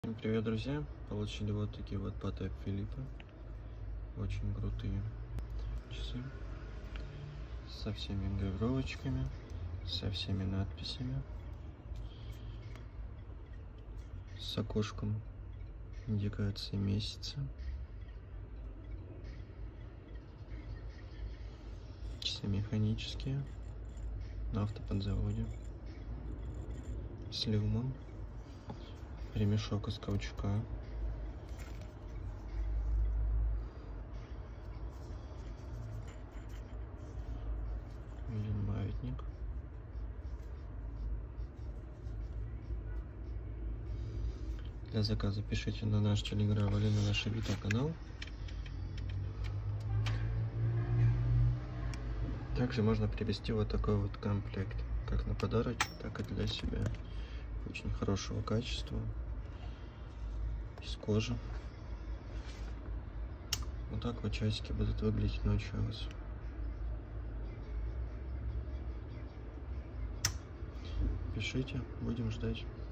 Всем привет, друзья! Получили вот такие вот Patek Philippe. Очень крутые часы. Со всеми гравировочками, со всеми надписями. С окошком индикации месяца. Часы механические. На автоподзаводе. С люмом. Ремешок из каучука. Видим маятник. Для заказа пишите на наш телеграм или на наш Авито канал. Также можно привезти вот такой вот комплект, как на подарок, так и для себя. Очень хорошего качества, из кожи. Вот так вот часики будут выглядеть ночью у вас. Пишите, будем ждать.